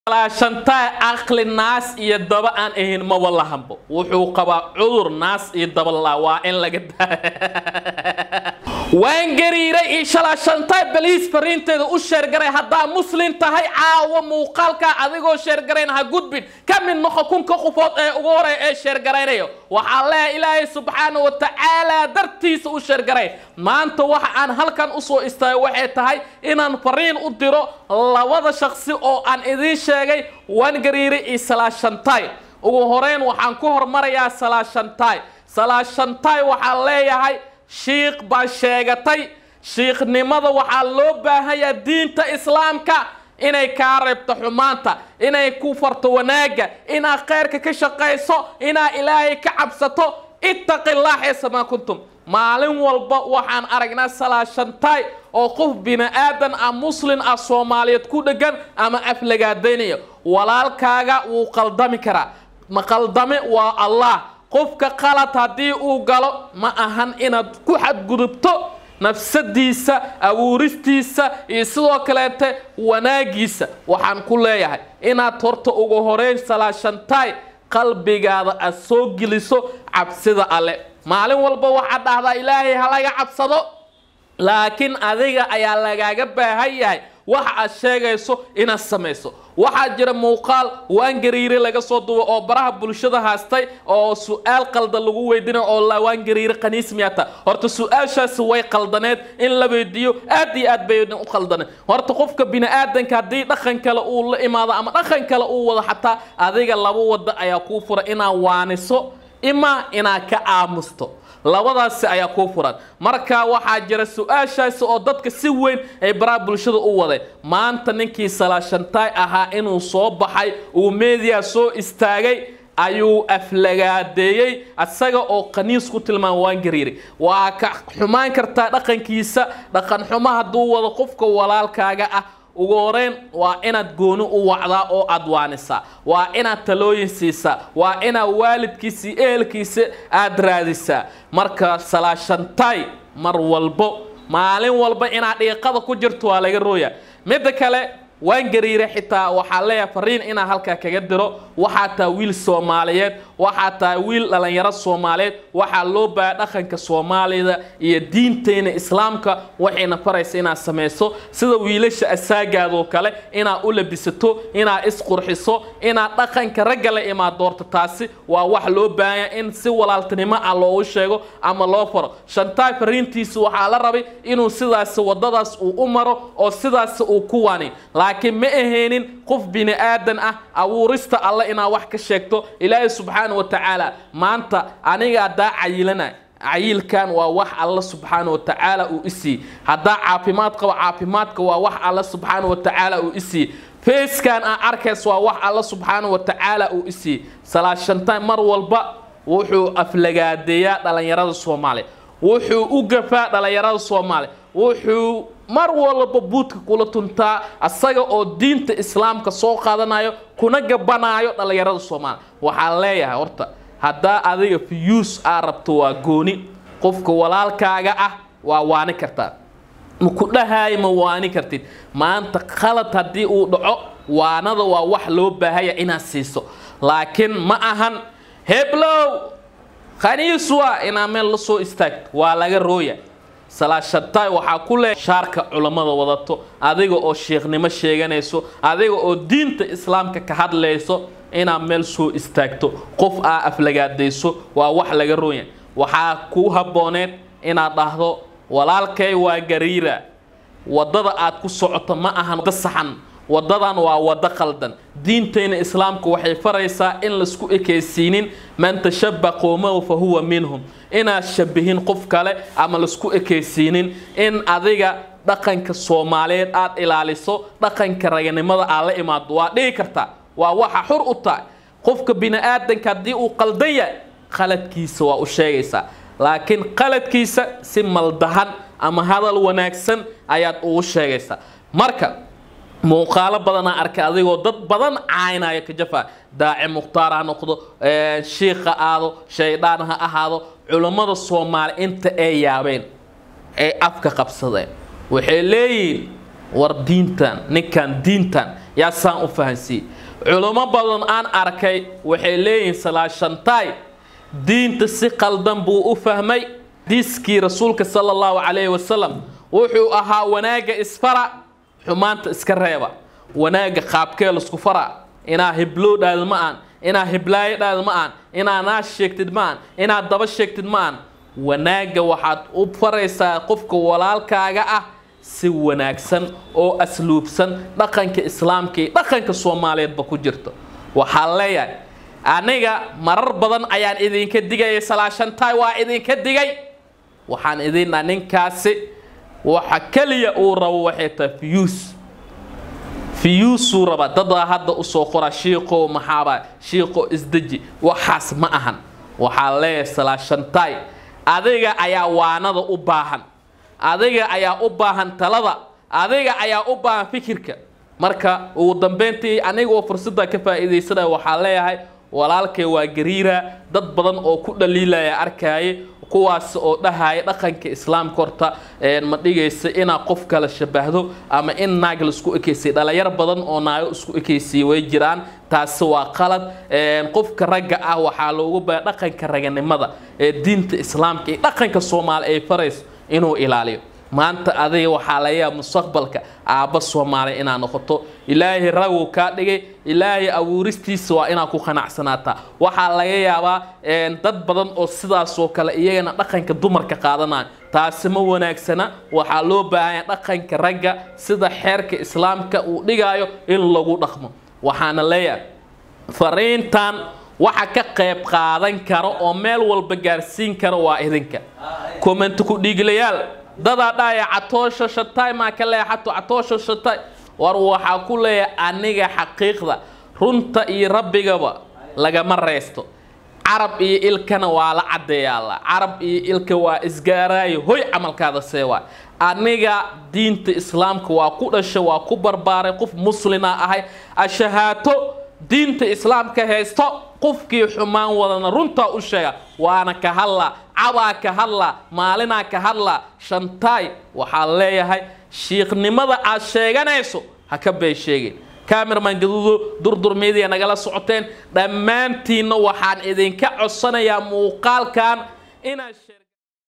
شنطة عقل الناس يدبا أن إهن ما والله همبو وحو قبا عذر ناس يدبا الله وإن لقد وين قريري إن شاء الله شنطة بليس فرين تدو الشير قري هدا مسلم تهي عاو موقالك أذيقو شير قرين ها قدبين كم من نخو كون كخفوت أغوري شير قرينيو وحالله إلهي سبحانه وتعالى درتيس الشير قري ما أنت وحان هل كان أصو استاي وحي تهي إنان فرين أدرو لوضا شخصي أو أن إذين شيغي وان قريري إسلا شنطاي وهورين وحان كهر مريا سلا شنطاي وحان ليهي شيخ باشيغتاي شيخ نمضا وحان لوبا هيا دين تا إسلامك إناي كاربت حمانتا إناي كفرت وناقا إنا خيرك كشقايسو إنا إلهي كعبستو اتق الله حيثما كنتم maalin walba waxaan aragnaa salaashantay oo qof bina aadan ah muslim ah Soomaaliyeed ku dhagan ama aflagaadeenayo walaalkaaga wuu qaldami karaa ma qaldame waa Allah qofka qalad hadii uu galo ma ahan inaad ku xadgudubto nafsadiisa abuuristiisa iyo sidoo kaleete wanaagiisa waxaan ku leeyahay inaad horta ugu horeyn salaashantay qalbigaada aad soo geliso cabsida alle maalin walba waxa dhahdaa ilaahay halaga cabsado laakiin adiga ayaa lagaaga baahan yahay waxa aad sheegayso inaad samayso waxa jira muuqaal waan gariire laga soo duubo oo baraha bulshada haastay oo su'aal qalda lagu weydiino oo la waan gariire qaniis miyata horta su'aashaas way qaldaneed in la weydiyo aad iyo aad bay u qaldanay horta qofka bini aadanka hadii dhaqan kale uu la imaado ama dhaqan kale uu wada xataa adiga laba wada ayaa ku fura inaa waaniso ima inaa ka aamusto labadaas ayaa ku furan marka waxa jira su'aashaas oo dadka si weyn ay baraha bulshada u waday maanta ninkii salaashantay ahaa inuu soo baxay uu media soo istaagay ayuu aflagaadeeyay asaga oo qaniis ku tilmaan waan gariiri waa ka xumaan kartaa dhaqankiisa dhaqan xumaa haduu wada qofka walaalkaaga ah ugu horeen waa inaad gooni u wacdaa oo aad waanisa waa inaad talooyin siisa waa inaad waalidkiisa ehelkiisa aad raadisa marka salaashantay mar walbo maalin walba inaad dhiiqada ku jirto waa laga rooya mid kale waan gariire xitaa waxa leeyahay fariin ina halka kaga diro waxa taa wiil Soomaaliyeed waxa taa wiil dhalinyaro Soomaaliyeed waxa loo baa dhaqanka Soomaalida iyo diinteena Islaamka waxayna faraysa ina sameeyso sida wiilasha asaagaado kale ina u labisato ina isqurxiso ina dhaqanka ragga la imaad doorto taasi waa wax loo baahan in si walaaltinimo ah loo sheego ama loo faro shantay fariintiisu waxa la rabay inuu sidaas wadadaas uu maro oo sidaas uu ku waani laakiin ma aheenin qof bini aadan ah abuurista alla ina wax ka sheegto ilaahay subhanahu wa ta'ala maanta aniga daa cayilana cayilkan waa wax alla subhanahu wa ta'ala uu isi hada caafimaadka waa wax alla subhanahu wa ta'ala uu isi feeskan arkays waa wax alla subhanahu wa ta'ala uu isi salaashantay mar walba wuxuu aflagaadeeyaa dhalinyarada Soomaaliyeed wuxuu u gafaa dhalinyarada Soomaaliyeed wuxuu mar walba buudka kula tuntaa asaga oo diinta Islaamka soo qaadanayo kuna gabanaayo dhalinyarada Soomaaliyeed waxa leeyahay horta hadaa adiga fiyus arabto waa gooni qofka walaalkaaga ah waa waani kartaa muku dhahay ma waani kartid maanta khalad hadii uu dhaco waanada waa wax loo baahaya inaad siiso laakiin ma ahan heblow khaniiswa ina meel la soo istaagto waa laga rooya salaashantay waxa ku leeyahay shaarka culimada wadato adiga oo sheekhnimo sheeganayso adiga oo diinta Islaamka ka hadlayso ina meel soo istaagto qof aflagaadayso waa wax laga rooyay waxa ku habooneed ina dhahdo walaalkay waa gariira wadada aad ku socoto ma ahan saxan wadadan waa wada qaldan diinteena Islaamka waxay faraysaa in la isku ekeysiinin man tashabba qawma fa huwa minhum ina shabihin qof kale ama la isku ekeysiinin in adiga dhaqanka Soomaaliyeed aad ilaaliso dhaqanka raganimada aad la imaado waa dhigi kartaa waa waxa xur u tahay qofka bini aadanka hadii uu qaldan yahay qaladkiisa waa u sheegaysaa laakiin qaladkiisa si maldahan ama hadal wanaagsan ayaad ugu sheegaysaa marka muuqaalo badan arkay adigoo dad badan caynaya ka jafa daaci muqtaar ha noqdo sheekha aado shaydaan ha ahaado culimada Soomaali inta ay yaabeen ay afka qabsadeen waxay leeyihiin war diintan ninkan diintan yaa saan u fahansii culamo badan aan arkay waxay leeyihiin salaad shantaay diinta si qaldan buu u fahmay diiskii rasuulka sallallahu alayhi wasallam wuxuu ahaa wanaaga isfara xumaanta iska reeba wanaaga qaabkee lasku fara inaa hiblo dhaad ma aan inaa hiblaayo dhaad ma aan inaa naas sheegtid ma aan inaa daba sheegtid ma aan wanaaga waxaad u faraysaa qofka walaalkaaga ah si wanaagsan oo asluubsan dhaqanka islaamka iyo dhaqanka Soomaaliyeedba ku jirto waxaa leeyahay aniga marar badan ayaan idinka digay salaashantaay waa idinka digay waxaan idin ninkaasi waxa kaliya uu rabo waxay tahay fiyuus raba dad hadda u soo qora shiiqo maxaaba shiiqo isdaji waxaas ma ahan waxaa leeyahay salaashantaay adiga ayaa waanada u baahan adiga ayaa u baahan talada adiga ayaa u baahan fikirka marka ugu dambeyntii aniga oo fursada ka faa'iideysanay waxaa leeyahay walaalkay waa gariira dad badan oo ku dhaliilaya arkay kuwaas oo dhahay dhaqanka islaamka horta ma dhigaysa ina qof kala shabahdo ama in naag la isku ekeysay dhalinyar badan oo naayo isku ekeysay way jiraan taas waa qalad qofka ragga ah waxa loogu baahan dhaqanka raganimada diinta islaamka iyo dhaqanka Soomaali ay farayso inuu ilaaliyo maanta adiga waxa la yaab mustaqbalka aaba Soomaali inaa noqoto ilaahi ragu ka dhigay ilaahi abuuristiisa waa inaa ku qanacsanaata waxa laga yaabaa dad badan oo sidaas oo kale iyagana dhaqanka dumarka qaadanaan taasi ma wanaagsana waxa loo baahan dhaqanka ragga sida xeerka islaamka uu dhigayo in lagu dhaqmo waxaana leeyahay fariintan waxa ka qayb qaadan karo oo meel walba gaarsiin karo waa idinka comment ku dhiglayaal dada dhaaya catoosho shatay ma ka leexato catoosho shatay war waxa ku leeyahay aniga xaqiiqda runta iyo rabbigaba laga mareysto carab iyo ilkana waa la cadeeyala carab iyo ilka waa isgaaraay hoy amalkaada seewa aniga diinta islaamka waa ku dhashay waa ku barbaaray qof muslima ahay ashahaato diinta islaamka haysto qofkii xumaan wadana runta u sheega waana ka hadla caba ka hadla maalina ka hadla shantaay waxa leeyahay shiiqnimada aad sheeganayso ha ka bay sheegin cameraman gaduudo durdur media nagala socoteen dhamaantiina waxaan idinka codsanayaa muuqaalkan ina